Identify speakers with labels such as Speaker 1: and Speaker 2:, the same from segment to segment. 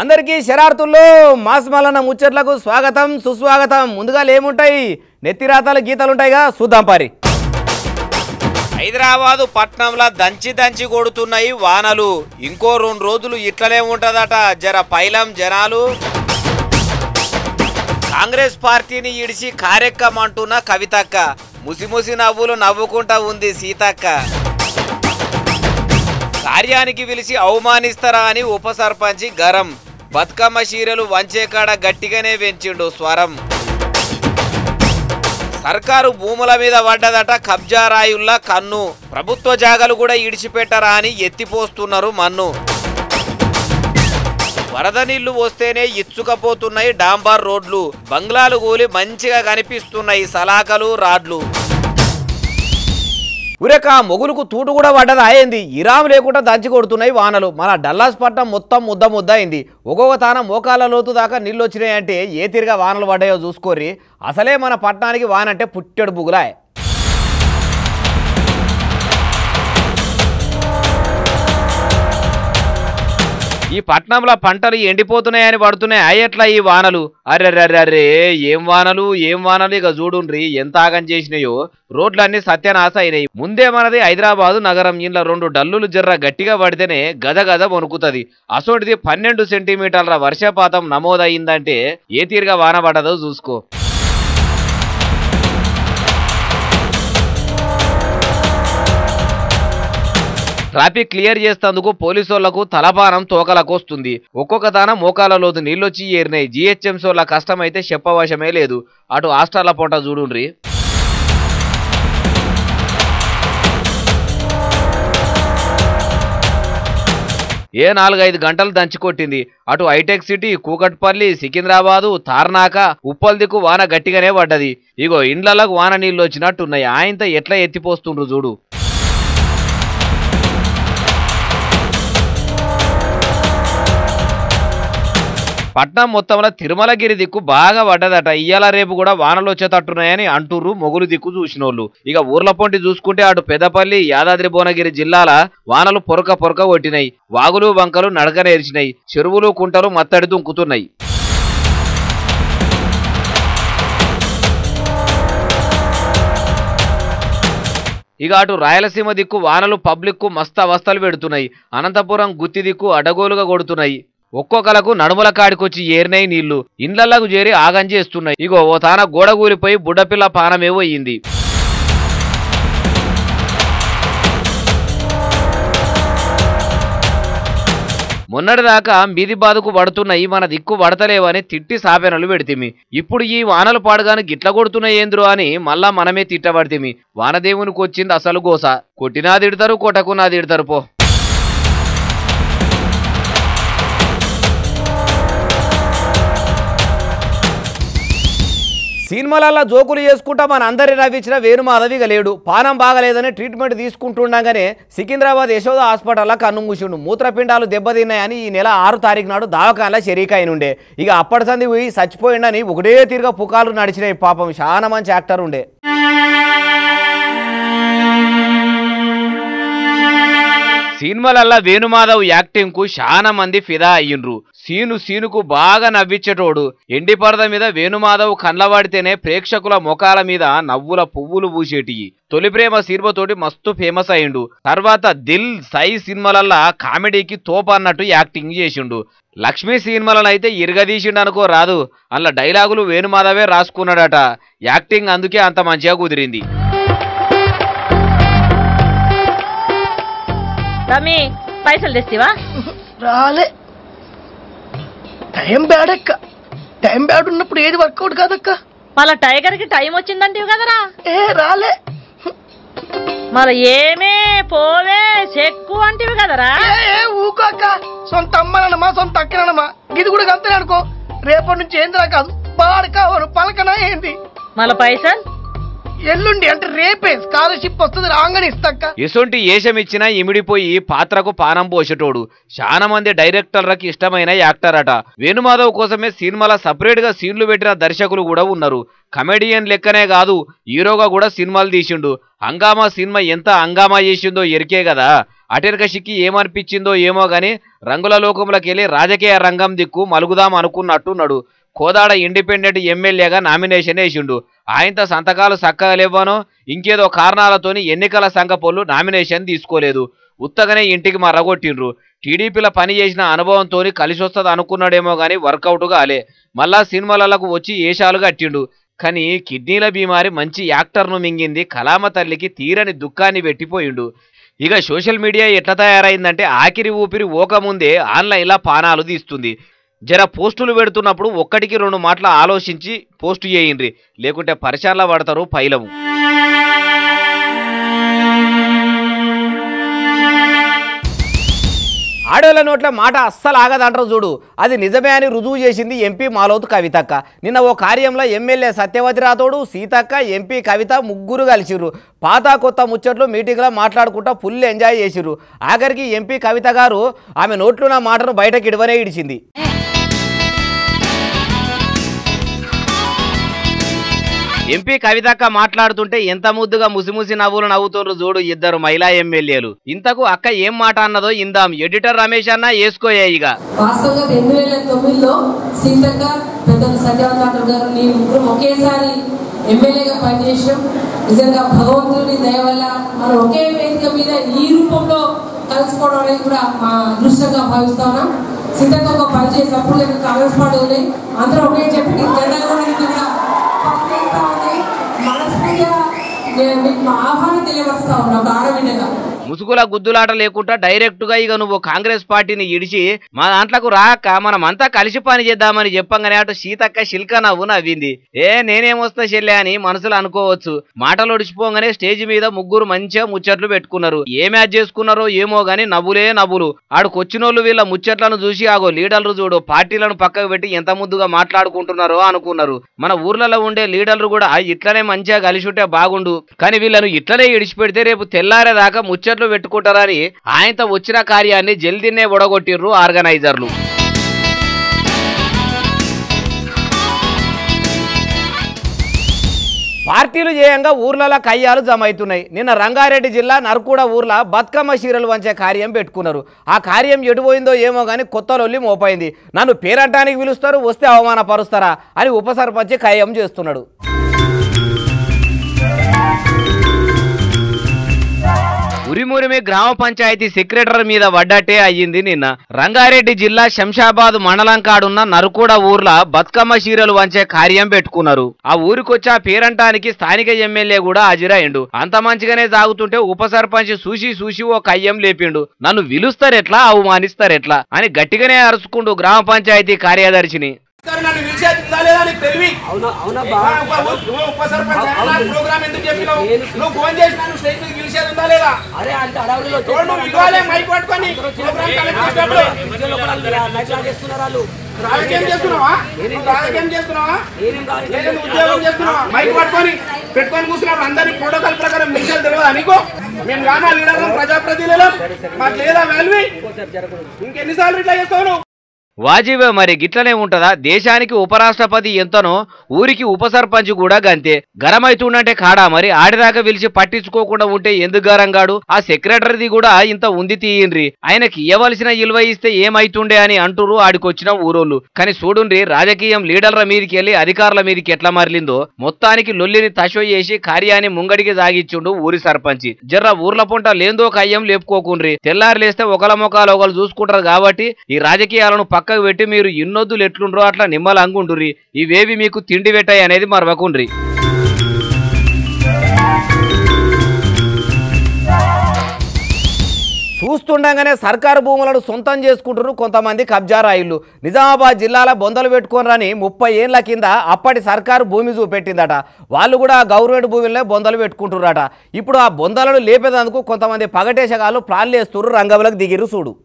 Speaker 1: అందరికీ శరార్తుల్లో మాస్ మల్లన్న ముచ్చట్లకు స్వాగతం సుస్వాగతం. ముందుగా ఏముంటాయి, నెత్తిరాతలు గీతలుంటాయిగా చూద్దాం పారి.
Speaker 2: హైదరాబాదు పట్నంలో దంచి కొడుతున్నాయి వానలు. ఇంకో 2 రోజులు ఇట్లనే ఉంటదట. జర పైలం జనాలు. కాంగ్రెస్ పార్టీని ఇడిచి కారెక్కమంటున్న కవితక్క. ముసిముసి నవ్వులు నవ్వుకుంటా ఉంది సీతక్క. కార్యానికి పిలిచి అవమానిస్తారా అని ఉప సర్పంచి గరం. బతుకమ్మ చీరలు వంచేకాడ గట్టిగానే పెంచిండు స్వరం. సర్కారు భూముల మీద పడ్డదట కబ్జా రాయుల్లా కన్ను. ప్రభుత్వ జాగాలు కూడా ఇడిచిపెట్టరా అని ఎత్తిపోస్తున్నారు మన్ను. వరద నీళ్లు వస్తేనే ఇచ్చుకపోతున్నాయి డాంబార్ రోడ్లు. బంగ్లాలు కూలి మంచిగా కనిపిస్తున్నాయి సలాకలు రాడ్లు.
Speaker 1: ఉరేక మొగులకు తూటు కూడా పడ్డది అయింది. ఇరాము లేకుండా దంచి కొడుతున్నాయి వానలు. మన డల్లాస్ పట్నం మొత్తం ముద్ద అయింది. ఒక్కొక్క తాన మోకాళ్ళ లోతు దాకా నీళ్ళు వచ్చినాయంటే ఏ తీరుగా వానలు పడ్డాయో చూసుకోర్రి. అసలే మన పట్టణానికి వానంటే పుట్టెడు బుగులాయ్.
Speaker 2: ఈ పట్నంలో పంటలు ఎండిపోతున్నాయని పడుతున్నాయి అయ్యట్లా ఈ వానలు. అర్రెర్రర్రే ఏం వానలు. ఇక చూడుండ్రి ఎంత ఆగం చేసినాయో. రోడ్లన్నీ సత్యనాశ అయినాయి. ముందే మనది హైదరాబాదు నగరం. ఇంట్లో 2 డల్లులు జర్ర గట్టిగా పడితేనే గద వణుకుతుంది. అసోటిది 12 సెంటీమీటర్ల వర్షపాతం నమోదయ్యిందంటే ఏ తీరుగా వాన పడ్డదో చూసుకో. ట్రాఫిక్ క్లియర్ చేసేందుకు పోలీసోళ్లకు తలపానం తోకలకొస్తుంది. ఒక్కొక్క తాన మోకాల లోతు నీళ్ళొచ్చి ఏరినాయి. జిహెచ్ఎంసోళ్ల కష్టమైతే చెప్పవశమే లేదు. అటు హాస్టల్ల పొంట చూడుండ్రి. ఏ 4-5 గంటలు దంచికొట్టింది. అటు హైటెక్ సిటీ, కూకట్పల్లి, సికింద్రాబాదు, తార్నాక, ఉప్పల్ దిక్కు వాన గట్టిగానే పడ్డది. ఇగో ఇండ్లకు వాన నీళ్ళు వచ్చినట్టున్నాయి. ఆయనతో ఎట్లా ఎత్తిపోస్తుండ్రు చూడు. పట్నం మొత్తంలో తిరుమలగిరి దిక్కు బాగా పడ్డదట. ఇయ్యాల రేపు కూడా వానలు వచ్చేటట్టున్నాయని అంటుర్రు మొగులు దిక్కు చూసినోళ్ళు. ఇక ఊర్ల పొంటి చూసుకుంటే అటు పెద్దపల్లి, యాదాద్రి భువనగిరి జిల్లాల వానలు పొరక కొట్టినాయి. వాగులు వంకలు నడకనేర్చినాయి. చెరువులు కుంటలు మత్తడి దుంకుతున్నాయి. ఇక అటు రాయలసీమ దిక్కు వానలు పబ్లిక్కు మస్తు అవస్థలు పెడుతున్నాయి. అనంతపురం గుత్తి దిక్కు అడగోలుగా కొడుతున్నాయి. ఒక్కొక్కలకు నడుముల కాడికొచ్చి ఏరినాయి నీళ్లు. ఇండ్లకు చేరి ఆగం చేస్తున్నాయి. ఇగో ఓ తాన గోడగూలిపోయి బుడ్డపిల్ల పానమేవో అయ్యింది. మొన్నటిదాకా మీది బాధకు పడుతున్నాయి, మన దిక్కు పడతలేవని తిట్టి సాపెనలు పెడితిమి. ఇప్పుడు ఈ వానలు పాడగాను గిట్ల కొడుతున్నాయి ఏంద్రు అని మళ్ళా మనమే తిట్టబడితిమి. వానదేవునికి వచ్చింది అసలు గోస. కొట్టినా తిడతారు, కొట్టకున్నా తిడతారు పో.
Speaker 1: సినిమాలల్లో జోకులు చేసుకుంటా మన అందరి నవ్వించిన వేణుమాధవిగా లేడు. పానం బాగలేదని ట్రీట్మెంట్ తీసుకుంటుండగానే సికింద్రాబాద్ యశోద హాస్పిటల్లో కన్ను మూసిండు. మూత్రపిండాలు దెబ్బతిన్నాయని ఈ నెల 6వ తారీఖు నాడు దవాఖానలో షరీకైనుండే. ఇక అప్పటి సంది పోయి చచ్చిపోయిండని ఒకటే తీరుగా పుకార్లు నడిచినాయి. పాపం చాలా మంచి యాక్టర్ ఉండే.
Speaker 2: సినిమాలల్లా వేణుమాధవ్ యాక్టింగ్ కు చాలా మంది ఫిదా అయ్యిండ్రు. సీనుకు బాగా నవ్వించేటోడు. ఎండి పరద మీద వేణుమాధవ్ కండ్లవాడితేనే ప్రేక్షకుల ముఖాల మీద నవ్వుల పువ్వులు పూసేటియి. తొలి ప్రేమ సినిమాతోటి మస్తు ఫేమస్ అయ్యిండు. తర్వాత దిల్ సై సినిమాలల్లా కామెడీకి తోప అన్నట్టు యాక్టింగ్ చేసిండు. లక్ష్మీ సినిమాలనైతే ఇరగదీసిండు అనుకో రాదు. అలా డైలాగులు వేణుమాధవే రాసుకున్నాడట. యాక్టింగ్ అందుకే అంత మంచిగా కుదిరింది.
Speaker 3: పైసలు తెస్తివా?
Speaker 4: రాలే. టైం బ్యాడ్ ఉన్నప్పుడు ఏది వర్కౌట్ కాదక్క.
Speaker 3: మళ్ళా టైగర్ కి టైం వచ్చిందంటివి కదరా.
Speaker 4: రాలే.
Speaker 3: మళ్ళా ఏమే పోవే చెక్కు అంటివి కదరా.
Speaker 4: ఊకోక్క. సొంత అమ్మనమ్మా, సొంత అక్కనమ్మా. ఇది కూడా అంతే అనుకో. రేపటి నుంచి ఏందిరా కాదు, బాడకావరు పలకనా ఏంది.
Speaker 3: మళ్ళా పైసలు
Speaker 4: ఎల్లుండి అంటే రేపే స్కాలర్షిప్ వస్తుంది రాగానే ఇస్తాక్క.
Speaker 2: ఎసొంటి ఏషమిచ్చినా ఇమిడిపోయి పాత్రకు పానం పోసేటోడు. చాలా మంది డైరెక్టర్లకు ఇష్టమైన యాక్టర్ అట. వేణుమాధవ్ కోసమే సినిమాల సపరేట్ గా సీన్లు పెట్టిన దర్శకులు కూడా ఉన్నారు. కమెడియన్ లెక్కనే కాదు, హీరోగా కూడా సినిమాలు తీసిండు. హంగామా సినిమా ఎంత హంగామా చేసిందో ఎరికే కదా. అటెనకషికి ఏమనిపించిందో ఏమో గాని రంగుల లోకంలోకెళ్ళి రాజకీయ రంగం దిక్కు మలుగుదాం అనుకున్నట్టున్నాడు. కోదాడ ఇండిపెండెంట్ ఎమ్మెల్యేగా నామినేషన్ వేసిండు. ఆయనతో సంతకాలు చక్కగా లేవనో ఇంకేదో కారణాలతోని ఎన్నికల సంఘ పోళ్ళు నామినేషన్ తీసుకోలేదు. ఉత్తగానే ఇంటికి మర్రగొట్టిండ్రు. టీడీపీలో పని చేసిన అనుభవంతో కలిసి వస్తుంది అనుకున్నాడేమో గానీ వర్కౌట్ కాలే. మళ్ళా సినిమాలకు వచ్చి ఏషాలు కట్టిండు. కానీ కిడ్నీల బీమారి మంచి యాక్టర్ను మింగింది. కలామ తల్లికి తీరని దుఃఖాన్ని పెట్టిపోయిండు. ఇక సోషల్ మీడియా ఎట్లా తయారైందంటే ఆఖరి ఊపిరి ఓకముందే ఆన్లైన్లో పానాలు తీస్తుంది. జర పోస్టులు పెడుతున్నప్పుడు ఒక్కటికి 2 మాటలు ఆలోచించి పోస్టు చేయండి, లేకుంటే పరిచయాల్లో పడతారు పైలము.
Speaker 1: ఆడోళ్ళ నోట్ల మాట అస్సలు ఆగదంటారు చూడు, అది నిజమే అని రుజువు చేసింది ఎంపీ మాలోతు కవితక్క. నిన్న ఓ కార్యంలో ఎమ్మెల్యే సత్యవతి రాథోడు, సీతక్క, ఎంపీ కవిత ముగ్గురు కలిసిర్రు. పాత కొత్త ముచ్చట్లు మీటింగ్లో మాట్లాడుకుంటా ఫుల్ ఎంజాయ్ చేసిర్రు. ఆఖరికి ఎంపీ కవిత గారు ఆమె నోట్లున్న మాటను బయటకి ఇడవనే ఇడిచింది.
Speaker 2: ఎంపీ కవితక్క మాట్లాడుతుంటే ఎంత ముద్దుగా ముసిముసి నవ్వులు నవ్వుతుండ్రు చూడు ఇద్దరు మహిళా ఎమ్మెల్యేలు. ఇంతకు అక్క ఏం మాట అన్నదో ఇందాం. ఎడిటర్ రమేష్ అన్న వేసుకోయే. ఇక
Speaker 5: వాస్తవంగా 2009లో సీతక్క, పెద్దలు సత్యవతి గారు, నేను ముగ్గురు ఒకేసారి ఎమ్మెల్యేగా పనిచేసాం. నిజంగా భగవంతుడి దయ వల్ల మనం ఒకే వేదిక మీద ఈ రూపంలో కలుసుకోవడం అనేది కూడా మా అదృష్టంగా భావిస్తా ఉన్నాం. సీతక్క ఒక పని చేసినప్పుడు నేను కాంగ్రెస్ పార్టీ ఉన్నాయి, అందరూ ఒకే చెప్పి కూడా మనస్ఫూర్తిగా నేను మీకు ఆహ్వానం తెలియవస్తా ఉన్నా. ఒక ఆడబిడ్డగా
Speaker 2: ముసుగుల గుద్దులాట లేకుండా డైరెక్ట్ గా ఇక నువ్వు కాంగ్రెస్ పార్టీని ఇడిచి మా దాంట్లకు రాక మనమంతా కలిసి పని చేద్దామని చెప్పంగానే అటు సీతక్క శిల్క నవ్వు నవ్వింది. నేనేమొస్తా చెల్లె అని మనసులో అనుకోవచ్చు. మాటలు ఒడిచిపోగానే స్టేజ్ మీద ముగ్గురు మంచిగా ముచ్చట్లు పెట్టుకున్నారు. ఏ మ్యాచ్ చేసుకున్నారో ఏమో గాని నవ్వులే నవ్వులు. ఆడుకొచ్చినోళ్ళు వీళ్ళ ముచ్చట్లను చూసి ఆగో లీడర్లు చూడు పార్టీలను పక్కకు పెట్టి ఎంత ముద్దుగా మాట్లాడుకుంటున్నారో అనుకున్నారు. మన ఊర్లలో ఉండే లీడర్లు కూడా ఇట్లనే మంచిగా కలిసి ఉంటే బాగుండు, కానీ వీళ్ళను ఇట్లనే ఇడిచిపెడితే రేపు తెల్లారేదాకా ముచ్చట్లు పెట్టుకుంటారని ఆయనతో వచ్చిన కార్యాన్ని జల్దీనే ఒడగొట్టిర్రు ఆర్గనైజర్లు.
Speaker 1: పార్టీలు చేయంగా ఊర్లలో కయ్యాలు జమ అవుతున్నాయి. నిన్న రంగారెడ్డి జిల్లా నర్కూడ ఊర్లో బతుకమ్మ చీరలు వంచే కార్యం పెట్టుకున్నారు. ఆ కార్యం ఎటుపోయిందో ఏమో కానీ కొత్త లొల్లి మోపైంది. నన్ను పేరంటానికి పిలుస్తారు, వస్తే అవమానపరుస్తారా అని ఉప సర్పంచ్ ఖాయం చేస్తున్నాడు.
Speaker 2: ఉరిమురిమి గ్రామ పంచాయతీ సెక్రటరీ మీద వడ్డట్టే అయ్యింది నిన్న. రంగారెడ్డి జిల్లా శంషాబాద్ మండలం కాడున్న నరుకూడ ఊర్లో బతుకమ్మ చీరలు వంచే కార్యం పెట్టుకున్నారు. ఆ ఊరికొచ్చి ఆ పేరంటానికి స్థానిక ఎమ్మెల్యే కూడా హాజరయ్యిండు. అంత మంచిగానే సాగుతుంటే ఉప సర్పంచ్ చూసి ఓ కయ్యం లేపిండు. నన్ను విలుస్తారెట్లా, అవమానిస్తారెట్లా అని గట్టిగానే అరుచుకుంటూ గ్రామ పంచాయతీ కార్యదర్శిని
Speaker 4: రాజకీయం చేస్తున్నావా? మైక్ పట్టుకొని పెట్టుకొని కూర్చున్నప్పుడు అందరినీ ప్రోటోకాల్ ప్రకారం నిమిషాలు తెలియదా నీకు? మేము గానా లీడర్లు, ప్రజాప్రతినిధులు, మాకు లేదా వాల్యూ? ఇంకెన్నిసార్లు ఇట్లా చేస్తావు?
Speaker 2: వాజిబే మరి గిట్లనే ఉంటదా? దేశానికి ఉపరాష్ట్రపతి ఎంతనో ఊరికి ఉప సర్పంచ్ కూడా గంతే. గరమైతుండంటే కాడా మరి? ఆడిదాకా పిలిచి పట్టించుకోకుండా ఉంటే ఎందుకు గరంగాడు? ఆ సెక్రటరీది కూడా ఇంత ఉంది తీయండ్రి, ఆయనకి ఇవ్వవలసిన ఇల్వ ఇస్తే ఏమైతుండే అని అంటురు ఆడికొచ్చిన ఊరోళ్ళు. కానీ చూడుండ్రి, రాజకీయం లీడర్ల మీదకి వెళ్ళి అధికారుల మీదకి ఎట్లా మరలిందో. మొత్తానికి లొల్లిని తషో చేసి కార్యాన్ని ముంగడికి సాగిచ్చుండు ఊరి సర్పంచ్. జర్ర ఊర్ల పొంట లేందో కయ్యం లేపుకోకుండ్రి. తెల్లారి లేస్తే ఒకళ్ళ మొక్కలు ఒకళ్ళు చూసుకుంటారు కాబట్టి ఈ రాజకీయాలను పక్కకు పెట్టి మీరు ఇన్నొద్దులు ఎట్లుండ్రో అట్లా నిమ్మలంగుండ్రి. ఇవేవి మీకు తిండి పెట్టాయి అనేది మరవకుండ్రి.
Speaker 1: చూస్తుండగానే సర్కారు భూములను సొంతం చేసుకుంటున్నారు కొంతమంది కబ్జా రాయిళ్లు. నిజామాబాద్ జిల్లాలో బొందలు పెట్టుకోనని 30 ఏళ్ల కింద అప్పటి సర్కారు భూమి చూపెట్టిందట. వాళ్ళు కూడా గవర్నమెంట్ భూమిలో బొందలు పెట్టుకుంటున్నారట. ఇప్పుడు ఆ బొందలను లేపేందుకు కొంతమంది పగటేశగాళ్ళు ప్లాన్లు వేస్తున్నారు, రంగంలోకి దిగిరు చూడు.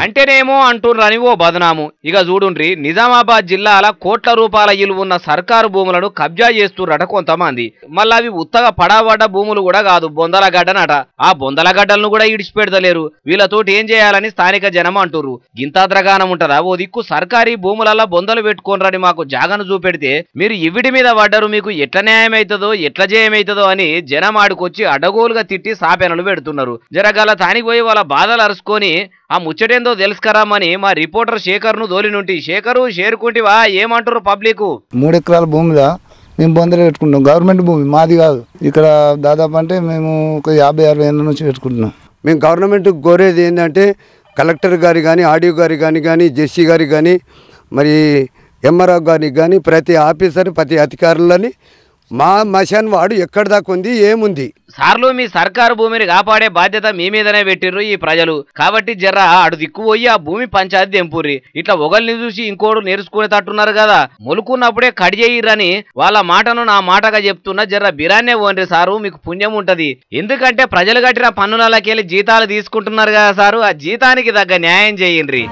Speaker 2: అంటేనేమో అంటున్నారని ఓ బదనాము. ఇక చూడుండ్రి, నిజామాబాద్ జిల్లాల కోట్ల రూపాయల ఇల్లు ఉన్న సర్కారు భూములను కబ్జా చేస్తుర్రట కొంతమంది. మళ్ళీ అవి ఉత్తగా పడబడ్డ భూములు కూడా కాదు, బొందల గడ్డనట. ఆ బొందల గడ్డలను కూడా ఇడిచిపెడతలేరు. వీళ్ళతోటి ఏం చేయాలని స్థానిక జనం అంటుర్రు. గింతాద్రగానం ఉంటదా? ఓ దిక్కు సర్కారీ భూములలో బొందలు పెట్టుకోనరని మాకు జాగను చూపెడితే మీరు ఇవిడి మీద పడ్డరు, మీకు ఎట్ల న్యాయం అవుతుందో ఎట్ల జయమవుతుందో అని జనం ఆడుకొచ్చి అడగోలుగా తిట్టి సాపెనలు పెడుతున్నారు. జరగాల తానికి పోయి వాళ్ళ బాధలు అరుచుకొని ఆ ముచ్చటేందో తెలుసుకరామని మా రిపోర్టర్ శేఖర్ను దోలినుంటి. శేఖరు చేరుకుంటివా? ఏమంటారు పబ్లిక్?
Speaker 6: 3 ఎకరాల భూమిలో మేము బొందలు పెట్టుకుంటాం. గవర్నమెంట్ భూమి మాది కాదు. ఇక్కడ దాదాపు అంటే మేము ఒక 50-60 ఏళ్ళ నుంచి పెట్టుకుంటున్నాం.
Speaker 7: మేము గవర్నమెంట్ కోరేది ఏంటంటే కలెక్టర్ గారి కానీ, ఆడియో గారి కానీ, జెస్సీ గారి కానీ, మరి ఎంఆర్ఓ గారికి కానీ, ప్రతి ఆఫీసర్ ప్రతి అధికారులని మా మశాన్ వాడు ఎక్కడి దాకా ఉంది, ఏముంది
Speaker 2: సార్లు మీ సర్కారు భూమిని కాపాడే బాధ్యత మీ మీదనే పెట్టిర్రు ఈ ప్రజలు. కాబట్టి జర్ర అడు దిక్కుపోయి ఆ భూమి పంచాయతీ దెంపుర్రి. ఇట్లా ఒకరిని చూసి ఇంకోడు నేర్చుకునేటట్టున్నారు కదా. మొలుకున్నప్పుడే కడి చేయరని వాళ్ళ మాటను నా మాటగా చెప్తున్నా. జర్ర బిరాన్నే ఓన్రి సారు, మీకు పుణ్యం ఉంటది. ఎందుకంటే ప్రజలు కట్టిన పన్నులకెళ్ళి జీతాలు తీసుకుంటున్నారు కదా సారు, ఆ జీతానికి తగ్గ న్యాయం చేయండి.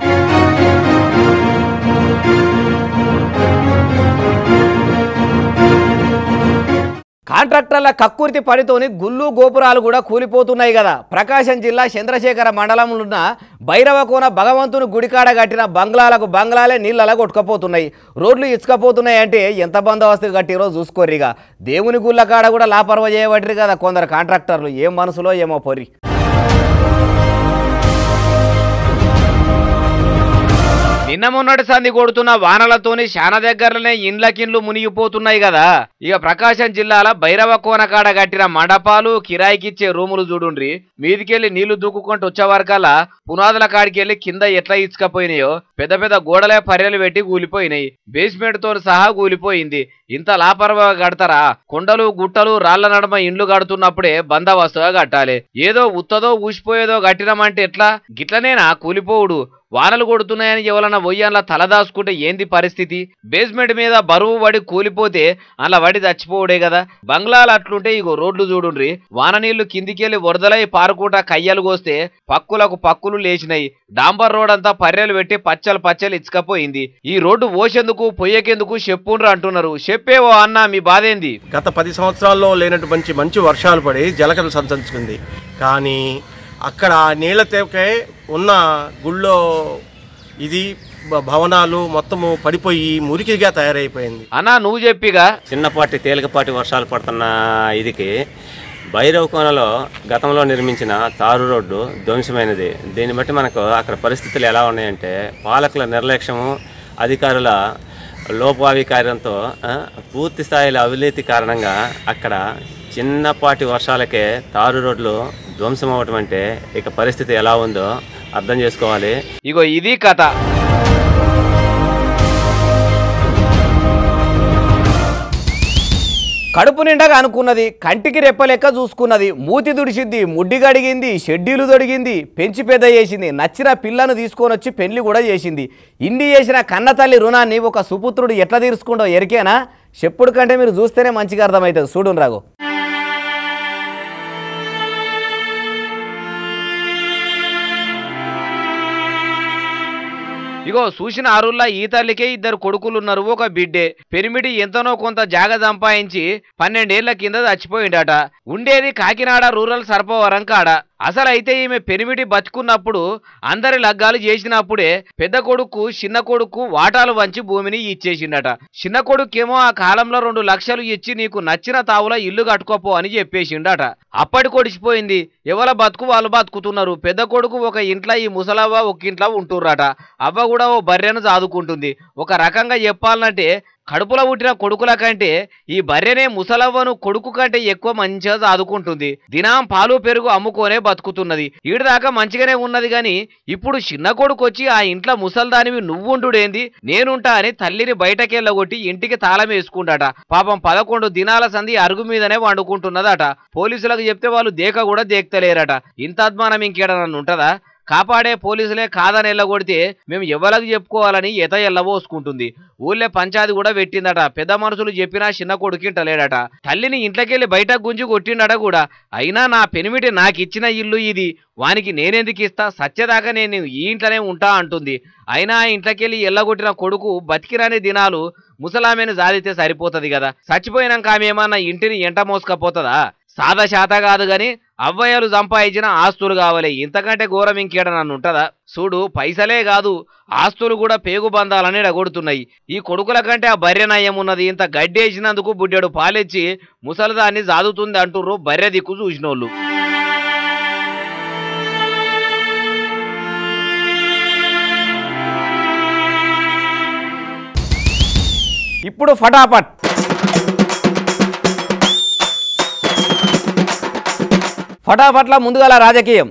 Speaker 1: కాంట్రాక్టర్ల కక్కుర్తి పడితోని గుళ్ళు గోపురాలు కూడా కూలిపోతున్నాయి కదా. ప్రకాశం జిల్లా చంద్రశేఖర మండలంలో ఉన్న భైరవకోన భగవంతుని గుడికాడ కట్టిన బంగ్లాలకు బంగ్లాలే నీళ్ళలా కొట్టుకపోతున్నాయి. రోడ్లు ఇచ్చుకపోతున్నాయి అంటే ఎంత బందోబస్తు కట్టిరో చూసుకోర్రిగా. దేవుని గుళ్ళ కాడ కూడా లాపర్వ చేయబడ్డరు కదా కొందరు కాంట్రాక్టర్లు. ఏం మనసులో ఏమో పొర్రి.
Speaker 2: నిన్న మొన్నటి సంధి కొడుతున్న వానలతోని శాన దగ్గరలోనే ఇండ్లకిండ్లు మునిగిపోతున్నాయి కదా. ఇక ప్రకాశం జిల్లాల భైరవ కోనకాడ కట్టిన మండపాలు, కిరాయికిచ్చే రూములు చూడుండ్రి. మీదికెళ్ళి నీళ్లు దూకుకుంటూ వచ్చేవరకల్లా పునాదుల కాడికెళ్ళి కింద ఎట్లా ఇచ్చుకపోయినాయో పెద్ద పెద్ద గోడలే పర్రెలు పెట్టి కూలిపోయినాయి. బేస్మెంట్ తో సహా కూలిపోయింది. ఇంత లాపర్వగా కడతారా? కొండలు గుట్టలు రాళ్ల నడమ ఇండ్లు కడుతున్నప్పుడే బందోబస్తుగా కట్టాలి. ఏదో ఉత్తదో ఊసిపోయేదో కట్టినమంటే ఎట్లా? గిట్లనేనా కూలిపోవుడు? వానలు కొడుతున్నాయని ఎవరన్నా వొయ్యన్లా తలదాసుకుంటే ఏంది పరిస్థితి? బేస్మెంట్ మీద బరువు పడి కూలిపోతే అలా వడి చచ్చిపోవుడే కదా. బంగ్లాలు అట్లుంటే ఇగో రోడ్లు చూడుండ్రి. వాన నీళ్లు కిందికెళ్ళి వరదలై పారుకుంటా కయ్యలు కోస్తే పక్కులకు పక్కులు లేచినాయి. డాంబర్ రోడ్ అంతా పర్రెలు పెట్టి పచ్చలు ఇచ్చుకపోయింది. ఈ రోడ్డు ఓసేందుకు పొయ్యకెందుకు చెప్పుండ్రు అంటున్నారు. చెప్పేవో అన్న, మీ బాధేంది?
Speaker 8: గత 10 సంవత్సరాల్లో లేనటువంటి మంచి వర్షాలు పడి జలకలు సంతరించుకుంది. కానీ అక్కడ నీళ్ళ తేకే ఉన్న గుళ్ళో ఇది భవనాలు మొత్తము పడిపోయి మురికిగా తయారైపోయింది.
Speaker 2: అన్నా నువ్వు చెప్పిగా.
Speaker 9: చిన్నపాటి తేలికపాటి వర్షాలు పడుతున్న ఇదికి భైరవ కోనలో గతంలో నిర్మించిన తారు రోడ్డు ధ్వంసమైనది. దీన్ని బట్టి మనకు అక్కడ పరిస్థితులు ఎలా ఉన్నాయంటే పాలకుల నిర్లక్ష్యము, అధికారుల లోపావికార్యంతో పూర్తి స్థాయిలో అవినీతి కారణంగా అక్కడ చిన్నపాటి వర్షాలకే తారు రోడ్లు ధ్వంసం అవటం అంటే ఇక పరిస్థితి ఎలా ఉందో అర్థం చేసుకోవాలి.
Speaker 2: ఇగో ఇది కథ.
Speaker 1: కడుపు నిండగా అనుకున్నది, కంటికి రెప్పలెక్క చూసుకున్నది, మూతి దుడిసిద్ది, ముడ్డి గడిగింది, షెడ్యూలు దొడిగింది, పెంచి పెద్ద చేసింది, నచ్చిన పిల్లను తీసుకొని వచ్చి పెళ్లి కూడా చేసింది. ఇన్ని చేసిన కన్నతల్లి రుణాన్ని ఒక సుపుత్రుడు ఎట్లా తీర్చుకుంటో ఎరికేనా? చెప్పుడు కంటే మీరు చూస్తేనే మంచిగా అర్థమవుతుంది. చూడును రాగు.
Speaker 2: ఇగో చూసిన ఆరుల్లా ఈ తల్లికే 2 కొడుకులున్నారు, ఒక బిడ్డే. పెరిమిడి ఎంతనో కొంత జాగ సంపాదించి 12 ఏళ్ల కింద చచ్చిపోయిండట. ఉండేది కాకినాడ రూరల్ సర్పవరం కాడ. అసలైతే ఈమె పెరిమిడి బతుకున్నప్పుడు అందరి లగ్గాలు చేసినప్పుడే పెద్ద కొడుకు చిన్న కొడుకు వాటాలు వంచి భూమిని ఇచ్చేసిండట. చిన్న కొడుకేమో ఆ కాలంలో 2 లక్షలు ఇచ్చి నీకు నచ్చిన తావుల ఇల్లు కట్టుకోపో అని చెప్పేసిండట. అప్పటి కొడిచిపోయింది. ఎవల బతుకు వాళ్ళు బతుకుతున్నారు. పెద్ద కొడుకు ఒక ఇంట్లో, ఈ ముసలవ్వ ఒక ఇంట్లో ఉంటుర్రట. అవ్వ కూడా ఓ బర్రెను సాదుకుంటుంది. ఒక రకంగా చెప్పాలంటే కడుపులో పుట్టిన కొడుకుల కంటే ఈ బర్రెనే ముసలవ్వను కొడుకు కంటే ఎక్కువ మంచిగా సాదుకుంటుంది. దినం పాలు పెరుగు అమ్ముకోనే బతుకుతున్నది. ఈడదాకా మంచిగానే ఉన్నది గాని ఇప్పుడు చిన్న కొడుకు వచ్చి ఆ ఇంట్లో ముసల్దానివి నువ్వుంటుడేంది, నేనుంటా అని తల్లిని బయటకెళ్ళగొట్టి ఇంటికి తాళం వేసుకుంటాట. పాపం 11 దినాల సంధి అరుగు మీదనే వండుకుంటున్నదట. పోలీసులకు చెప్తే వాళ్ళు దేక కూడా దేక్తలేరట. ఇంత అద్మానం ఇంకేడనన్ను ఉంటదా? కాపాడే పోలీసులే కాదని ఎల్లగొడితే మేము ఎవరికి చెప్పుకోవాలని ఎత ఎల్లబోసుకుంటుంది. ఊళ్ళే పంచాయతీ కూడా పెట్టిందట. పెద్ద మనుషులు చెప్పినా చిన్న కొడుకింటలేడట. తల్లిని ఇంట్లోకెళ్ళి బయటకు గుంజి కొట్టిండట కూడా. అయినా నా పెనిమిటి నాకిచ్చిన ఇల్లు ఇది, వానికి నేనెందుకు ఇస్తా, సత్యదాకా నేను ఈ ఇంట్లోనే ఉంటా అంటుంది. అయినా ఇంట్లోకెళ్ళి ఎల్లగొట్టిన కొడుకు బతికిరాని దినాలు ముసలామెను సాధితే సరిపోతుంది కదా. చచ్చిపోయినాక ఆమె ఏమన్నా ఇంటిని ఎంట మోసుకపోతుందా? సాదా శాత కాదు గాని అవ్వయ్యలు సంపాదించిన ఆస్తులు కావాలి. ఇంతకంటే ఘోరం ఇంకేడ నన్ను ఉంటుందా? చూడు, పైసలే కాదు ఆస్తులు కూడా పేగు బంధాలని ఎడగొడుతున్నాయి. ఈ కొడుకుల కంటే ఆ బర్రె నయం ఉన్నది. ఇంత గడ్డేసినందుకు బుడ్డెడు పాలెచ్చి ముసలిదాన్ని సాదుతుంది అంటుర్రు బర్రె దిక్కు చూసినోళ్ళు.
Speaker 1: ఇప్పుడు ఫటాఫట్ ఫటాఫట్ల ముందుగాల రాజకీయం.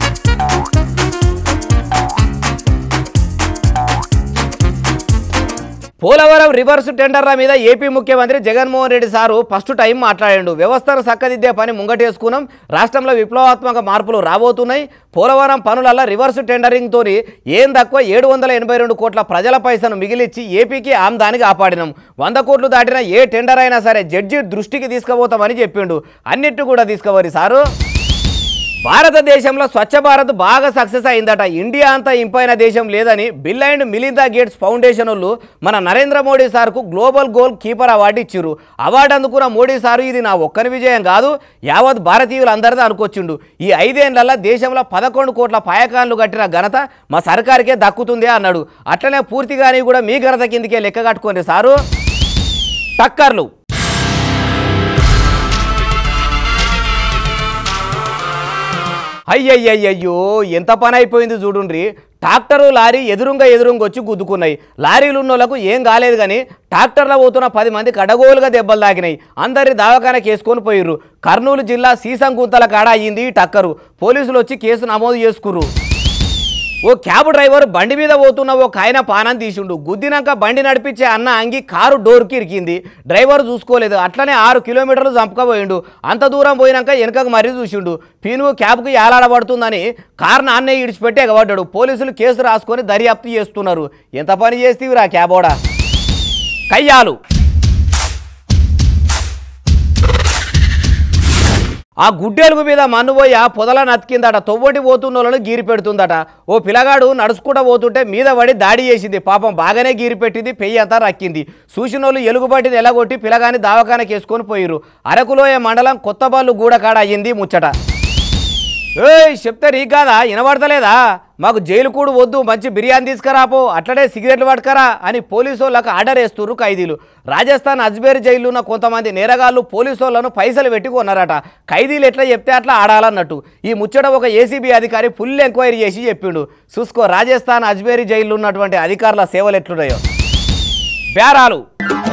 Speaker 1: పోలవరం రివర్స్ టెండర్ల మీద ఏపీ ముఖ్యమంత్రి Jaganmohan Reddy sir first time మాట్లాడాడు. వ్యవస్థను చక్కదిద్దే పని ముంగటేసుకున్నాం. రాష్ట్రంలో విప్లవాత్మక మార్పులు రాబోతున్నాయి. పోలవరం పనులల్ల రివర్స్ టెండరింగ్ తోని ఏం తక్కువ 782 కోట్ల ప్రజల పైసను మిగిలిచ్చి ఏపీకి ఆమ్దాని కాపాడినాం. 100 కోట్లు దాటిన ఏ టెండర్ అయినా సరే జడ్జి దృష్టికి తీసుకుపోతామని చెప్పిండు. అన్నిటి కూడా తీసుకువరి సారు. భారతదేశంలో స్వచ్ఛ భారత్ బాగా సక్సెస్ అయిందట. ఇండియా అంతా ఇంపైన దేశం లేదని Bill and Melinda Gates foundation వాళ్ళు మన నరేంద్ర మోడీ సార్కు గ్లోబల్ గోల్ కీపర్ అవార్డు ఇచ్చిర్రు. అవార్డు అందుకున్న మోడీ సారు ఇది నా ఒక్కరి విజయం కాదు, యావత్ భారతీయులందరిది అనుకొచ్చిండు. ఈ 5 ఏళ్లలో దేశంలో 11 కోట్ల పాయకాన్లు కట్టిన ఘనత మా సర్కారుకే దక్కుతుంది అన్నాడు. అట్లనే పూర్తిగాని కూడా మీ ఘనత కిందకే లెక్క కట్టుకోండి సారు. టక్కర్లు అయ్యయ్యయ్యో ఎంత పని అయిపోయింది చూడుండ్రి. ట్రాక్టరు లారీ ఎదురుంగా వచ్చి గుద్దుకున్నాయి. లారీలు ఉన్నోళ్లకు ఏం కాలేదు కానీ ట్రాక్టర్లో పోతున్న 10 మందికి అడగోలుగా దెబ్బలు తాకినాయి. అందరి దవాఖానకి వేసుకొని పోయిర్రు. కర్నూలు జిల్లా సీసంగుంతల కాడ అయ్యింది ఈ టక్కరు. పోలీసులు వచ్చి కేసు నమోదు చేసుకుర్రు. ఓ క్యాబ్ డ్రైవర్ బండి మీద పోతున్న ఒక ఆయన పానం తీసిండు. గుద్దినాక బండి నడిపించే అన్న అంగి కారు డోర్కి ఇరికింది. డ్రైవర్ చూసుకోలేదు. అట్లనే 6 కిలోమీటర్లు చంపకపోయిండు. అంత దూరం పోయినాక వెనకకు మరీ చూసిండు. పీనుగు క్యాబ్కి ఏలాడబడుతుందని కారు నాన్నే ఇడిచిపెట్టి ఎగబడ్డాడు. పోలీసులు కేసు రాసుకొని దర్యాప్తు చేస్తున్నారు. ఎంత పని చేస్తేవిరా క్యాబోడా. కయ్యాలు ఆ గుడ్డెలుగు మీద మన్నుపోయి ఆ పొదల నతికిందట. తొవ్వటి పోతున్నోళ్ళను గీరి పెడుతుందట. ఓ పిల్లగాడు నడుచుకుంటూ పోతుంటే మీద పడి దాడి చేసింది. పాపం బాగానే గీరి పెట్టింది. పెయ్యి అంతా రక్కింది. చూసినోళ్ళు ఎలుగుబట్టిని ఎలగొట్టి పిల్లగాని దవాఖానకి వేసుకొని పోయిరు. అరకులోయ మండలం కొత్తబాళ్ళు గూడకాడ అయ్యింది ముచ్చట. ఏయ్ చెప్తే నీకు కాదా, వినబడతలేదా? మాకు జైలు కూడా వద్దు, మంచి బిర్యానీ తీసుకురాపో, అట్లనే సిగరెట్లు పట్టుకరా అని పోలీసు వాళ్ళకు ఆర్డర్ వేస్తున్నారు ఖైదీలు. రాజస్థాన్ అజ్మేర్ జైల్లో ఉన్న కొంతమంది నేరగాళ్లు పోలీసు వాళ్ళను పైసలు పెట్టి కొన్నారట. ఖైదీలు ఎట్లా చెప్తే అట్లా ఆడాలన్నట్టు. ఈ ముచ్చట ఒక ఏసీబీ అధికారి ఫుల్ ఎంక్వైరీ చేసి చెప్పిండు. చూసుకో రాజస్థాన్ అజ్మేర్ జైల్లో ఉన్నటువంటి అధికారుల సేవలు ఎట్లున్నాయో. బేరాలు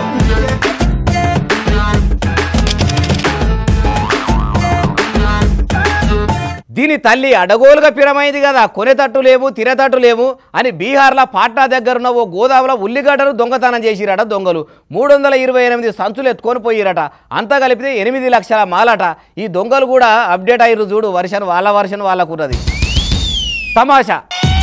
Speaker 1: దీని తల్లి అడగోలుగా పిరమైంది కదా, కొనేతట్టు లేవు తినేతట్టు లేవు అని బీహార్లో పాట్నా దగ్గరున్న ఓ గోదాములో ఉల్లిగడ్డలు దొంగతనం చేసిరట దొంగలు. 328 సంచులు ఎత్తుకొని పోయిరట. అంతా కలిపితే 8 లక్షల మాలట. ఈ దొంగలు కూడా అప్డేట్ అయ్యారు చూడు. వాళ్ళ వర్షన్ వాళ్ళకున్నది. తమాషా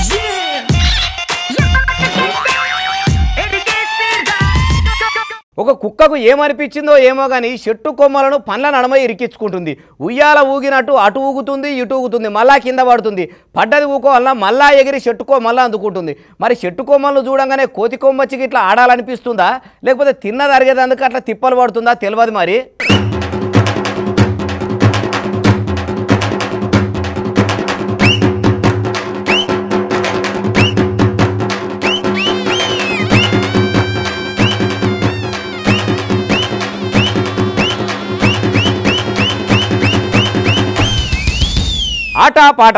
Speaker 1: ఒక కుక్కకు ఏమనిపించిందో ఏమో కానీ చెట్టు కొమ్మలను పండ్ల నడమ ఇరికించుకుంటుంది. ఉయ్యాల ఊగినట్టు అటు ఊగుతుంది ఇటు ఊగుతుంది, మళ్ళా కింద పడుతుంది. పడ్డది ఊకోవాలన్నా మళ్ళా ఎగిరి చెట్టు కొమ్మల్లా అందుకుంటుంది. మరి చెట్టు కొమ్మలను చూడంగానే కోతి కొమ్మచ్చికి ఇట్లా ఆడాలనిపిస్తుందా, లేకపోతే తిన్నది అరిగేదందుకు అట్లా తిప్పలు పడుతుందా తెలియదు మరి. ఆట పాట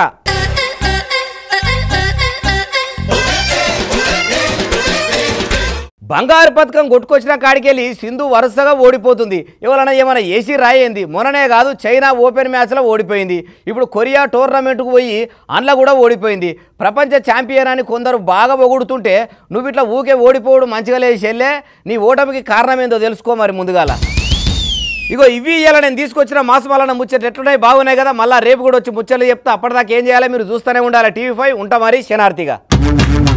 Speaker 1: బంగారు పథకం కొట్టుకొచ్చిన కాడికెళ్ళి సింధు వరుసగా ఓడిపోతుంది. ఎవరైనా ఏమైనా ఏసీ రాయింది. మొన్ననే కాదు చైనా ఓపెన్ మ్యాచ్లో ఓడిపోయింది. ఇప్పుడు కొరియా టోర్నమెంట్కు పోయి అందులో కూడా ఓడిపోయింది. ప్రపంచ ఛాంపియన్ అని కొందరు బాగా పొగుడుతుంటే నువ్వు ఇట్లా ఊకే ఓడిపోవడం మంచిగా లేదు చెల్లె. నీ ఓటమికి కారణం ఏందో తెలుసుకో మరి ముందుగాల. ఇగో ఇవి ఇయ్యాల నేను తీసుకొచ్చిన మాస్ మల్లన్న ముచ్చట్లు ఎట్లున్నాయి బాగున్నాయి కదా మళ్ళీ రేపు కూడా వచ్చి ముచ్చట్లు చెప్తా అప్పటిదాకా ఏం చేయాలి మీరు చూస్తూనే ఉండాలి TV5 ఉంటా మరి శనార్థిగా